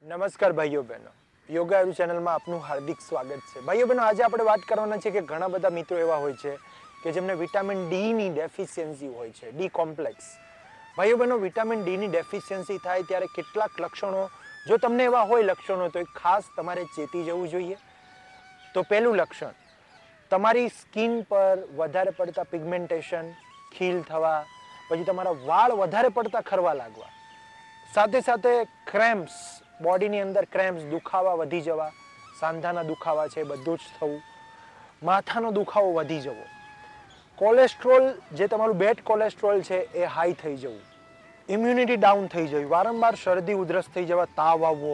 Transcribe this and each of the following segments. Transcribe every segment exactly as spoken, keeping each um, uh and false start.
નમસ્કાર ભાઈઓ બહેનો, યોગા આયુ ચેનલમાં આપનું હાર્દિક સ્વાગત છે। ભાઈઓ બહેનો, આજે આપણે વાત કરવાના છે કે ઘણા બધા મિત્રો એવા હોય છે કે જેમને વિટામિન ડી ની ડેફિશિયન્સી હોય છે, ડી કોમ્પ્લેક્સ। ભાઈઓ બહેનો, વિટામિન ડી ની ડેફિશિયન્સી થાય ત્યારે કેટલાક લક્ષણો, જો તમને એવા હોય લક્ષણો, તો ખાસ તમારે ચેતી જવું જોઈએ। તો પહેલું લક્ષણ, તમારી સ્કિન પર વધારે પડતા પિગમેન્ટેશન, ખીલ થવા, પછી તમારા વાળ વધારે પડતા ખરવા લાગવા, સાથે સાથે ક્રેમ્પ્સ, બોડીની અંદર ક્રેમ્પ્સ, દુખાવા વધી જવા, સાંધાના દુખાવા છે બધું જ થવું, માથાનો દુખાવો વધી જવો, કોલેસ્ટ્રોલ જે તમારું બેડ કોલેસ્ટ્રોલ છે એ હાઈ થઈ જવું, ઇમ્યુનિટી ડાઉન થઈ જવી, વારંવાર શરદી ઉધરસ થઈ જવા, તાવ આવવો,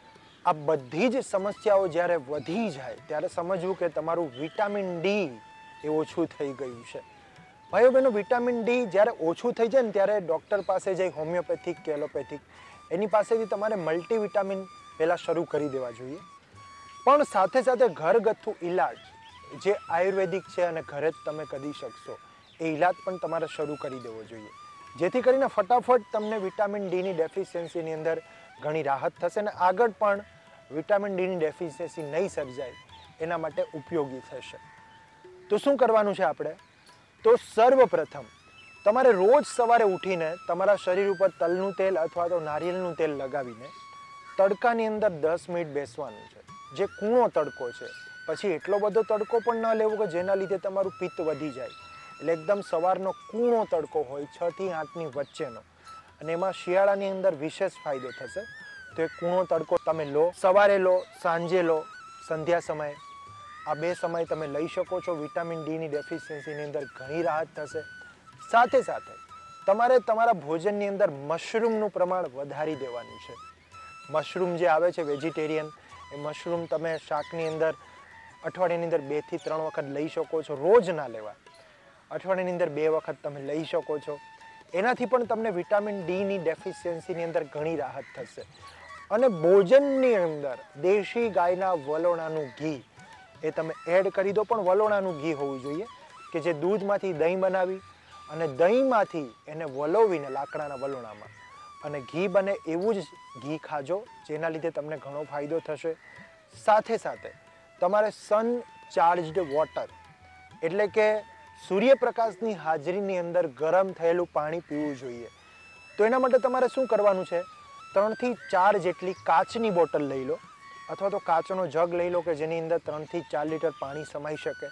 આ બધી જ સમસ્યાઓ જ્યારે વધી જાય ત્યારે સમજવું કે તમારું વિટામિન ડી એ ઓછું થઈ ગયું છે। ભાઈઓ બહેનો, વિટામિન ડી જ્યારે ઓછું થઈ જાય ને ત્યારે ડૉક્ટર પાસે જઈ હોમિયોપેથિક કે એલોપેથિક એની પાસેથી તમારે મલ્ટીવિટામિન પહેલાં શરૂ કરી દેવા જોઈએ। પણ સાથે સાથે ઘરગથ્થુ ઇલાજ જે આયુર્વેદિક છે અને ઘરે જ તમે કરી શકશો એ ઇલાજ પણ તમારે શરૂ કરી દેવો જોઈએ, જેથી કરીને ફટાફટ તમને વિટામિન ડીની ડેફિશિયન્સીની અંદર ઘણી રાહત થશે અને આગળ પણ વિટામિન ડીની ડેફિશિયન્સી નહીં સર્જાય એના માટે ઉપયોગી થશે। તો શું કરવાનું છે આપણે? તો સર્વપ્રથમ તમારે રોજ સવારે ઉઠીને તમારા શરીર ઉપર તલનું તેલ અથવા તો નારિયેળનું તેલ લગાવીને તડકાની અંદર દસ મિનિટ બેસવાનું છે, જે કૂણો તડકો છે। પછી એટલો બધો તડકો પણ ન લેવો કે જેના લીધે તમારું પિત્ત વધી જાય, એટલે એકદમ સવારનો કૂણો તડકો હોય, છ થી આઠની વચ્ચેનો, અને એમાં શિયાળાની અંદર વિશેષ ફાયદો થશે। તો એ કૂણો તડકો તમે લો, સવારે લો, સાંજે લો, સંધ્યા સમયે, આ બે સમય તમે લઈ શકો છો। વિટામિન ડીની ડેફિશિયન્સીની અંદર ઘણી રાહત થશે। સાથે સાથે તમારે તમારા ભોજનની અંદર મશરૂમનું પ્રમાણ વધારી દેવાનું છે। મશરૂમ જે આવે છે વેજીટેરિયન, એ મશરૂમ તમે શાકની અંદર અઠવાડિયાની અંદર બે થી ત્રણ વખત લઈ શકો છો, રોજ ના લેવા, અઠવાડિયાની અંદર બે વખત તમે લઈ શકો છો। એનાથી પણ તમને વિટામિન ડીની ડેફિશિયન્સીની અંદર ઘણી રાહત થશે। અને ભોજનની અંદર દેશી ગાયના વલોણાનું ઘી એ તમે એડ કરી દો, પણ વલોણાનું ઘી હોવું જોઈએ કે જે દૂધમાંથી દહીં બનાવી અને દહીંમાંથી એને વલોવીને લાકડાના વલોણામાં અને ઘી બને એવું જ ઘી ખાજો, જેના લીધે તમને ઘણો ફાયદો થશે। સાથે સાથે તમારે સન ચાર્જડ વોટર એટલે કે સૂર્યપ્રકાશની હાજરીની અંદર ગરમ થયેલું પાણી પીવું જોઈએ। તો એના માટે તમારે શું કરવાનું છે? ત્રણથી ચાર જેટલી કાચની બોટલ લઈ લો અથવા તો કાચનો જગ લઈ લો કે જેની અંદર ત્રણથી ચાર લીટર પાણી સમાઈ શકે।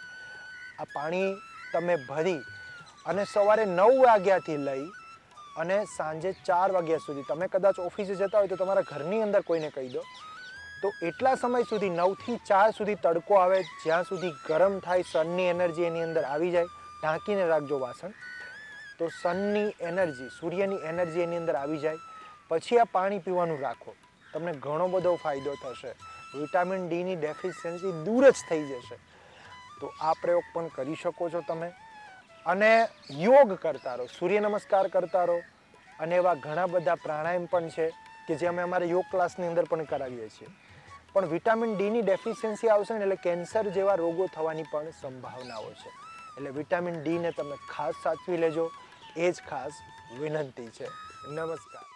આ પાણી તમે ભરી અને સવારે નવ વાગ્યાથી લઈ અને સાંજે ચાર વાગ્યા સુધી, તમે કદાચ ઓફિસે જતા હોય તો તમારા ઘરની અંદર કોઈને કહી દો, તો એટલા સમય સુધી નવથી ચાર સુધી તડકો આવે, જ્યાં સુધી ગરમ થાય, સનની એનર્જી એની અંદર આવી જાય, ઢાંકીને રાખજો વાસણ, તો સનની એનર્જી, સૂર્યની એનર્જી એની અંદર આવી જાય પછી આ પાણી પીવાનું રાખો, તમને ઘણો બધો ફાયદો થશે। વિટામિન ડીની ડેફિશિયન્સી દૂર જ થઈ જશે। તો આ પ્રયોગ પણ કરી શકો છો તમે। અને યોગ કરતા રહો, સૂર્ય નમસ્કાર કરતા રહો, અને એવા ઘણા બધા પ્રાણાયામ પણ છે કે જે અમે અમારા યોગ ક્લાસની અંદર પણ કરાવીએ છીએ। પણ વિટામિન ડીની ડેફિશિયન્સી આવશે ને એટલે કેન્સર જેવા રોગો થવાની પણ સંભાવનાઓ છે, એટલે વિટામિન ડીને તમે ખાસ સાચવી લેજો, એ જ ખાસ વિનંતી છે। નમસ્કાર।